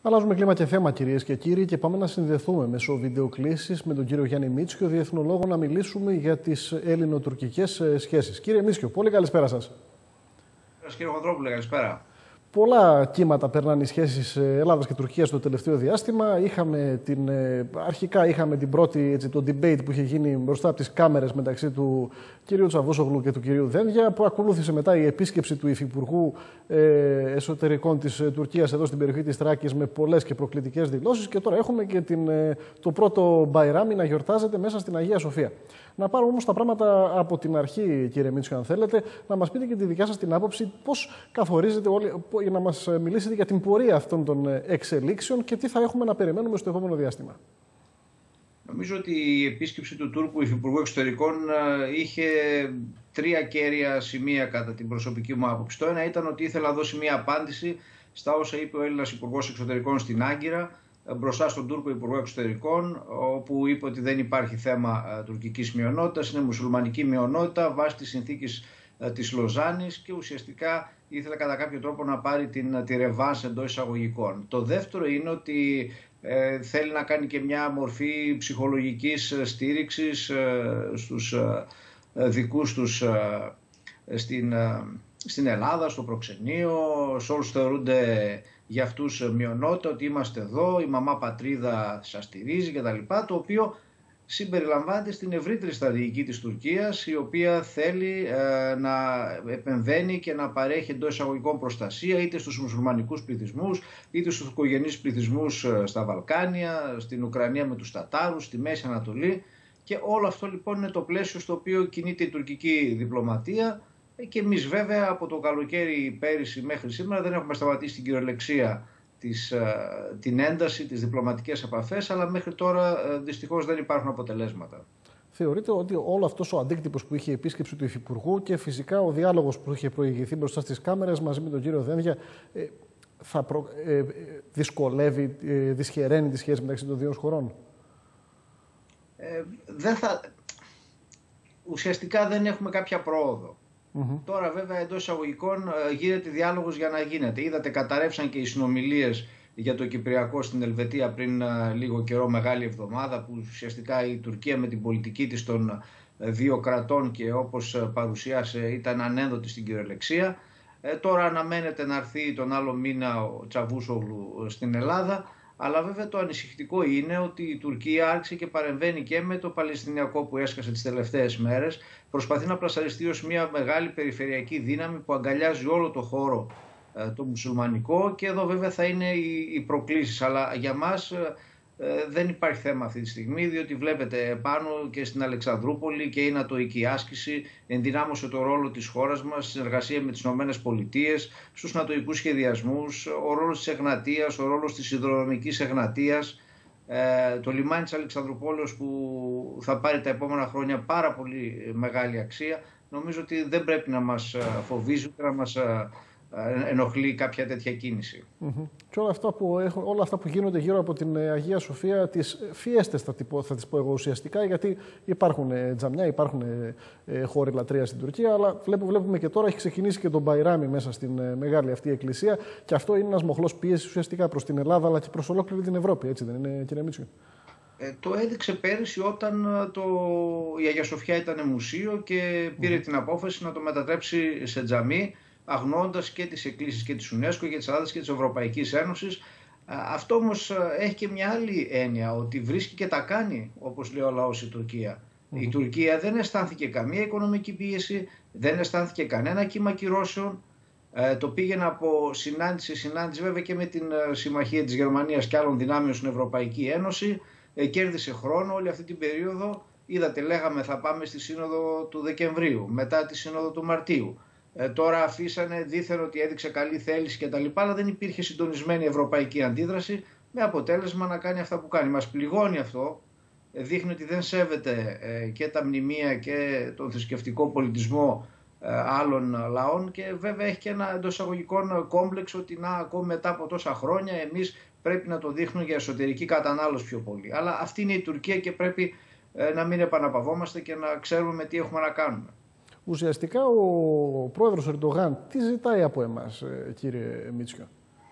Αλλάζουμε κλίμα και θέμα, κυρίες και κύριοι, και πάμε να συνδεθούμε μέσω βιντεοκλήσης με τον κύριο Γιάννη Μίτσιο, διεθνολόγο, να μιλήσουμε για τις ελληνοτουρκικές σχέσεις. Κύριε Μίτσιο, πολύ καλησπέρα σας. Κύριε Χοντρόπουλε, καλησπέρα. Πολλά κύματα περνάνε οι σχέσεις Ελλάδας και Τουρκίας το τελευταίο διάστημα. Αρχικά είχαμε την πρώτη, το debate που είχε γίνει μπροστά από τις κάμερες μεταξύ του κυρίου Τσαβούσογλου και του κυρίου Δένδια, που ακολούθησε μετά η επίσκεψη του Υφυπουργού Εσωτερικών της Τουρκίας εδώ στην περιοχή της Θράκης με πολλές και προκλητικές δηλώσεις. Και τώρα έχουμε και το πρώτο Μπαϊράμι να γιορτάζεται μέσα στην Αγία Σοφία. Να πάρουμε όμως τα πράγματα από την αρχή, κύριε Μίτσιο, αν θέλετε, να μας πείτε και τη δικιά σας την άποψη, πώς καθορίζετε για να μας μιλήσετε για την πορεία αυτών των εξελίξεων και τι θα έχουμε να περιμένουμε στο επόμενο διάστημα. Νομίζω ότι η επίσκεψη του Τούρκου Υφυπουργού Εξωτερικών είχε τρία κέρια σημεία κατά την προσωπική μου άποψη. Το ένα ήταν ότι ήθελα να δώσει μια απάντηση στα όσα είπε ο Έλληνας Υπουργός Εξωτερικών στην Άγκυρα, μπροστά στον Τούρκο Υπουργό Εξωτερικών, όπου είπε ότι δεν υπάρχει θέμα τουρκικής μειονότητας, είναι μουσουλμανική μειονότητα βάσει της συνθήκης της Λοζάνης και ουσιαστικά ήθελε κατά κάποιο τρόπο να πάρει τη ρεβάνς εντός εισαγωγικών. Το δεύτερο είναι ότι θέλει να κάνει και μια μορφή ψυχολογικής στήριξης στους δικούς τους στην Ελλάδα, στο προξενείο, σε όλους θεωρούνται για αυτούς μειονότητα, ότι είμαστε εδώ, η μαμά πατρίδα σας στηρίζει κτλ. Το οποίο συμπεριλαμβάνεται στην ευρύτερη στρατηγική της Τουρκίας, η οποία θέλει να επεμβαίνει και να παρέχει εντός εισαγωγικών προστασία είτε στους μουσουλμανικούς πληθυσμούς, είτε στους οικογενείς πληθυσμούς στα Βαλκάνια, στην Ουκρανία με τους Τατάρους, στη Μέση Ανατολή. Και όλο αυτό λοιπόν είναι το πλαίσιο στο οποίο κινείται η τουρκική διπλωματία. Και εμείς βέβαια από το καλοκαίρι πέρυσι μέχρι σήμερα δεν έχουμε σταματήσει την κυριολεξία την ένταση, τις διπλωματικές επαφές, αλλά μέχρι τώρα δυστυχώς δεν υπάρχουν αποτελέσματα. Θεωρείτε ότι όλο αυτός ο αντίκτυπος που είχε η επίσκεψη του Υφυπουργού και φυσικά ο διάλογος που είχε προηγηθεί μπροστά στις κάμερες μαζί με τον κύριο Δένδια δυσκολεύει, δυσχεραίνει τη σχέση μεταξύ των δύο χωρών? Ουσιαστικά δεν έχουμε κάποια πρόοδο. Τώρα βέβαια εντός εισαγωγικών γίνεται διάλογος για να γίνεται. Είδατε, καταρρεύσαν και οι συνομιλίες για το Κυπριακό στην Ελβετία πριν λίγο καιρό, μεγάλη εβδομάδα, που ουσιαστικά η Τουρκία με την πολιτική της των δύο κρατών και όπως παρουσίασε ήταν ανένδοτη στην κυριολεξία. Τώρα αναμένεται να έρθει τον άλλο μήνα ο Τσαβούσογλου στην Ελλάδα. Αλλά βέβαια το ανησυχητικό είναι ότι η Τουρκία άρχισε και παρεμβαίνει και με το Παλαιστινιακό που έσκασε τις τελευταίες μέρες. Προσπαθεί να πλασαριστεί ως μια μεγάλη περιφερειακή δύναμη που αγκαλιάζει όλο το χώρο το μουσουλμανικό, και εδώ βέβαια θα είναι οι προκλήσεις. Αλλά για μας δεν υπάρχει θέμα αυτή τη στιγμή, διότι βλέπετε πάνω και στην Αλεξανδρούπολη και η νατοϊκή άσκηση ενδυνάμωσε το ρόλο της χώρας μας, συνεργασία με τις ΗΠΑ, στους νατοϊκούς σχεδιασμούς, ο ρόλος της Εγνατίας, ο ρόλος της υδροδρομικής Εγνατίας, το λιμάνι της Αλεξανδρουπόλεως που θα πάρει τα επόμενα χρόνια πάρα πολύ μεγάλη αξία. Νομίζω ότι δεν πρέπει να μας φοβίζει ούτε να μας ενοχλεί κάποια τέτοια κίνηση. Και όλα αυτά που γίνονται γύρω από την Αγία Σοφία, τις φιέστες θα τις πω εγώ ουσιαστικά, γιατί υπάρχουν τζαμιά, υπάρχουν χώροι λατρείας στην Τουρκία, αλλά βλέπουμε και τώρα έχει ξεκινήσει και τον Μπαϊράμι μέσα στην μεγάλη αυτή εκκλησία, και αυτό είναι ένας μοχλός πίεσης ουσιαστικά προς την Ελλάδα αλλά και προς ολόκληρη την Ευρώπη, έτσι δεν είναι, κύριε Μίτσιο? Το έδειξε πέρυσι όταν η Αγία Σοφιά ήταν μουσείο και πήρε την απόφαση να το μετατρέψει σε τζαμί, αγνοώντας και τις εκκλήσεις και της UNESCO και της Ελλάδας και της Ευρωπαϊκής Ένωσης. Αυτό όμως έχει και μια άλλη έννοια, ότι βρίσκει και τα κάνει, όπως λέει ο λαός, η Τουρκία. Η Τουρκία δεν αισθάνθηκε καμία οικονομική πίεση, δεν αισθάνθηκε κανένα κύμα κυρώσεων. Το πήγαινε από συνάντηση σε συνάντηση, βέβαια και με την συμμαχία της Γερμανίας και άλλων δυνάμεων στην Ευρωπαϊκή Ένωση. Κέρδισε χρόνο όλη αυτή την περίοδο. Είδατε, λέγαμε θα πάμε στη Σύνοδο του Δεκεμβρίου, μετά τη Σύνοδο του Μαρτίου. Τώρα αφήσανε, δήθεν ότι έδειξε καλή θέληση κτλ. Αλλά δεν υπήρχε συντονισμένη ευρωπαϊκή αντίδραση, με αποτέλεσμα να κάνει αυτά που κάνει. Μας πληγώνει αυτό. Δείχνει ότι δεν σέβεται και τα μνημεία και τον θρησκευτικό πολιτισμό άλλων λαών, και βέβαια έχει και ένα εντός εισαγωγικών κόμπλεξ ότι ακόμη μετά από τόσα χρόνια εμείς πρέπει να το δείχνουμε για εσωτερική κατανάλωση πιο πολύ. Αλλά αυτή είναι η Τουρκία και πρέπει να μην επαναπαυόμαστε και να ξέρουμε με τι έχουμε να κάνουμε. Ουσιαστικά ο πρόεδρος Ερντογάν τι ζητάει από εμάς, κύριε Μίτσιο?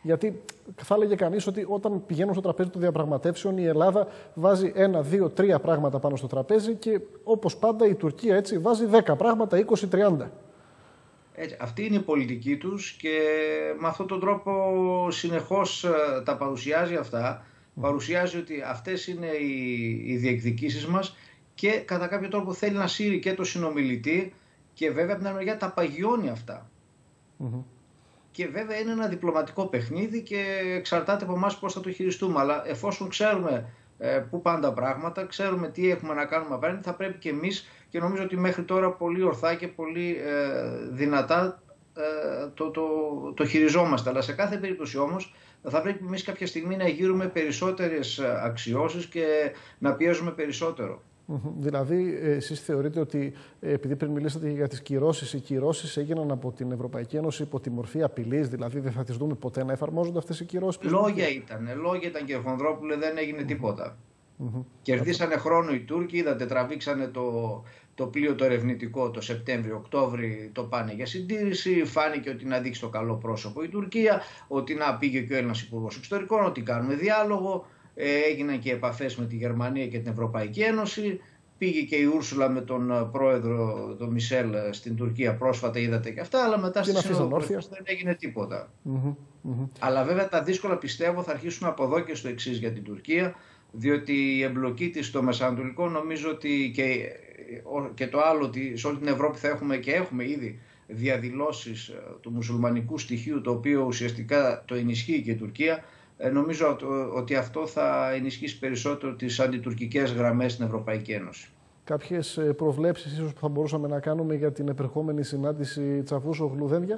Γιατί θα έλεγε κανείς ότι όταν πηγαίνουν στο τραπέζι των διαπραγματεύσεων η Ελλάδα βάζει 1, 2, 3 πράγματα πάνω στο τραπέζι και όπως πάντα η Τουρκία έτσι βάζει 10 πράγματα, 20, 30. Έτσι, αυτή είναι η πολιτική τους και με αυτόν τον τρόπο συνεχώς τα παρουσιάζει αυτά. Παρουσιάζει ότι αυτές είναι οι διεκδικήσεις μας και κατά κάποιο τρόπο θέλει να σύρει και το συνομιλητή και βέβαια από την άλλη μεριά τα παγιώνει αυτά. Και βέβαια είναι ένα διπλωματικό παιχνίδι και εξαρτάται από εμάς πώς θα το χειριστούμε. Αλλά εφόσον ξέρουμε πού πάνε τα πράγματα, ξέρουμε τι έχουμε να κάνουμε απέναντι, θα πρέπει και εμείς, και νομίζω ότι μέχρι τώρα πολύ ορθά και πολύ δυνατά το χειριζόμαστε. Αλλά σε κάθε περίπτωση όμως θα πρέπει εμείς κάποια στιγμή να γύρουμε περισσότερες αξιώσεις και να πιέζουμε περισσότερο. Δηλαδή, εσείς θεωρείτε ότι, επειδή πριν μιλήσατε για τις κυρώσεις, οι κυρώσεις έγιναν από την Ευρωπαϊκή Ένωση υπό τη μορφή απειλής, δηλαδή δεν θα τις δούμε ποτέ να εφαρμόζονται αυτές οι κυρώσεις? Λόγια ήταν και Χονδρόπουλε, δεν έγινε τίποτα. Κερδίσανε χρόνο οι Τούρκοι, είδατε, τραβήξανε το πλοίο το ερευνητικό το Σεπτέμβριο-Οκτώβρη, το πάνε για συντήρηση. Φάνηκε ότι να δείξει το καλό πρόσωπο η Τουρκία, ότι να πήγε και ο Έλληνας Υπουργός Εξωτερικών, ότι κάνουμε διάλογο. Έγιναν και επαφές με τη Γερμανία και την Ευρωπαϊκή Ένωση. Πήγε και η Ούρσουλα με τον πρόεδρο, τον Μισελ, στην Τουρκία πρόσφατα, είδατε και αυτά. Αλλά μετά στη Σύνοδο δεν έγινε τίποτα. Αλλά βέβαια τα δύσκολα πιστεύω θα αρχίσουν από εδώ και στο εξής για την Τουρκία. Διότι η εμπλοκή της στο Μεσανατολικό, νομίζω ότι και το άλλο, ότι σε όλη την Ευρώπη θα έχουμε και έχουμε ήδη διαδηλώσεις του μουσουλμανικού στοιχείου, το οποίο ουσιαστικά το ενισχύει και η Τουρκία. Νομίζω ότι αυτό θα ενισχύσει περισσότερο τις αντιτουρκικές γραμμές στην Ευρωπαϊκή Ένωση. Κάποιες προβλέψεις ίσως που θα μπορούσαμε να κάνουμε για την επερχόμενη συνάντηση Τσαβούσογλου-Δένδια?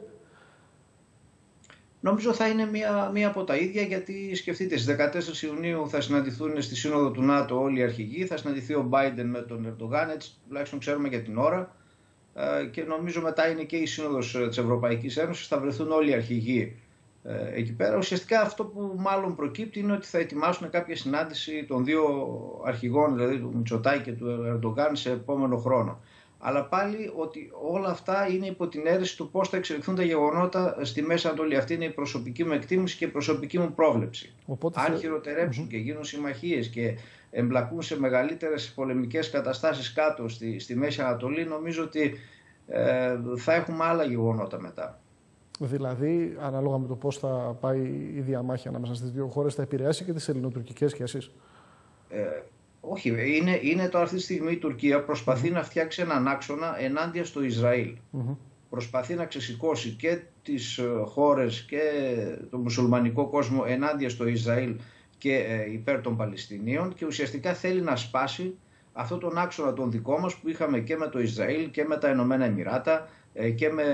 Νομίζω θα είναι μία από τα ίδια, γιατί σκεφτείτε, στις 14 Ιουνίου θα συναντηθούν στη Σύνοδο του ΝΑΤΟ όλοι οι αρχηγοί, θα συναντηθεί ο Μπάιντεν με τον Ερντογάν, έτσι τουλάχιστον ξέρουμε για την ώρα, και νομίζω μετά είναι και η Σύνοδος της Ευρωπαϊκής Ένωσης, θα βρεθούν όλοι οι αρχηγοί εκεί πέρα. Ουσιαστικά αυτό που μάλλον προκύπτει είναι ότι θα ετοιμάσουν κάποια συνάντηση των δύο αρχηγών, δηλαδή του Μητσοτάκη και του Ερντογάν, σε επόμενο χρόνο. Αλλά πάλι ότι όλα αυτά είναι υπό την αίρεση του πώς θα εξελιχθούν τα γεγονότα στη Μέση Ανατολή. Αυτή είναι η προσωπική μου εκτίμηση και η προσωπική μου πρόβλεψη. Οπότε αν χειροτερέψουν και γίνουν συμμαχίες και εμπλακούν σε μεγαλύτερες πολεμικές καταστάσεις κάτω στη Μέση Ανατολή, νομίζω ότι θα έχουμε άλλα γεγονότα μετά. Δηλαδή, ανάλογα με το πώς θα πάει η διαμάχη ανάμεσα στις δύο χώρες, θα επηρεάσει και τις ελληνοτουρκικές σχέσεις? Όχι, είναι τώρα αυτή τη στιγμή η Τουρκία προσπαθεί να φτιάξει έναν άξονα ενάντια στο Ισραήλ. Προσπαθεί να ξεσηκώσει και τις χώρες και τον μουσουλμανικό κόσμο ενάντια στο Ισραήλ και υπέρ των Παλαιστινίων, και ουσιαστικά θέλει να σπάσει αυτόν τον άξονα τον δικό μας που είχαμε και με το Ισραήλ και με τα Ηνωμένα Εμιράτα και με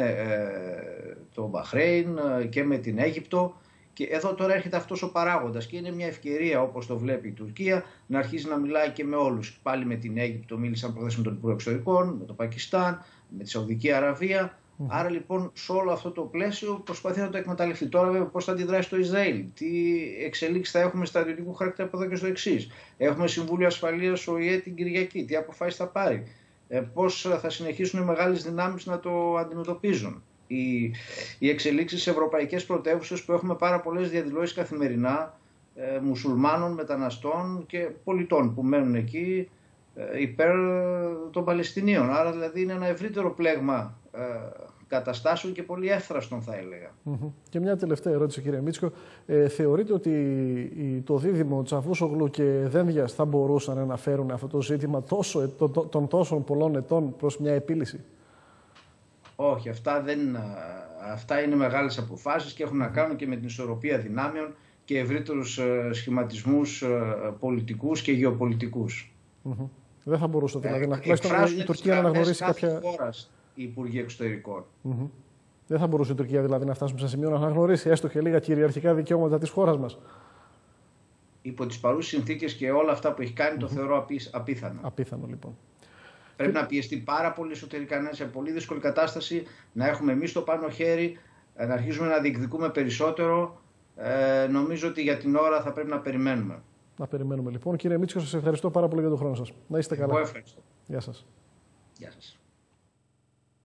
το Μπαχρέιν και με την Αίγυπτο. Και εδώ τώρα έρχεται αυτός ο παράγοντας και είναι μια ευκαιρία, όπως το βλέπει η Τουρκία, να αρχίσει να μιλάει και με όλους. Πάλι με την Αίγυπτο μίλησαν προχθές με τον Υπουργό Εξωτερικών, με το Πακιστάν, με τη Σαουδική Αραβία. Άρα λοιπόν σε όλο αυτό το πλαίσιο προσπαθεί να το εκμεταλλευτεί. Τώρα βέβαια πώς θα αντιδράσει το Ισραήλ, τι εξελίξεις θα έχουμε στρατιωτικού χαρακτήρα από εδώ και στο εξής. Έχουμε Συμβούλιο Ασφαλείας ΟΗΕ την Κυριακή, τι αποφάσεις θα πάρει, πώς θα συνεχίσουν οι μεγάλες δυνάμεις να το αντιμετωπίζουν. Οι εξελίξεις σε ευρωπαϊκές πρωτεύουσες που έχουμε πάρα πολλές διαδηλώσεις καθημερινά μουσουλμάνων, μεταναστών και πολιτών που μένουν εκεί υπέρ των Παλαιστινίων. Άρα δηλαδή είναι ένα ευρύτερο πλέγμα καταστάσεων και πολύ εύθραστον, θα έλεγα. Και μια τελευταία ερώτηση, κύριε Μίτσκο. Θεωρείτε ότι το δίδυμο Τσαβούσογλου και Δένδιας θα μπορούσαν να φέρουν αυτό το ζήτημα των τόσων πολλών ετών προς μια επίλυση? Όχι, αυτά είναι μεγάλες αποφάσεις και έχουν να κάνουν και με την ισορροπία δυνάμεων και ευρύτερους σχηματισμούς πολιτικούς και γεωπολιτικούς. Δεν θα μπορούσε δηλαδή η Τουρκία να αναγνωρίσει κάποια χώρας οι Υπουργοί Εξωτερικών. Δεν θα μπορούσε η Τουρκία δηλαδή να φτάσουμε σε σημείο να αναγνωρίσει έστω και λίγα κυριαρχικά δικαιώματα της χώρας μας? Υπό τις παρούσες συνθήκες και όλα αυτά που έχει κάνει το θεωρώ απίθανο. Απίθανο λοιπόν. Πρέπει να πιεστεί πάρα πολύ εσωτερικά, να είναι σε πολύ δύσκολη κατάσταση, να έχουμε εμείς το πάνω χέρι, να αρχίσουμε να διεκδικούμε περισσότερο. Νομίζω ότι για την ώρα θα πρέπει να περιμένουμε. Να περιμένουμε λοιπόν. Κύριε Μίτσκο, σας ευχαριστώ πάρα πολύ για τον χρόνο σας. Να είστε καλά. Εγώ ευχαριστώ. Γεια σας. Γεια σας.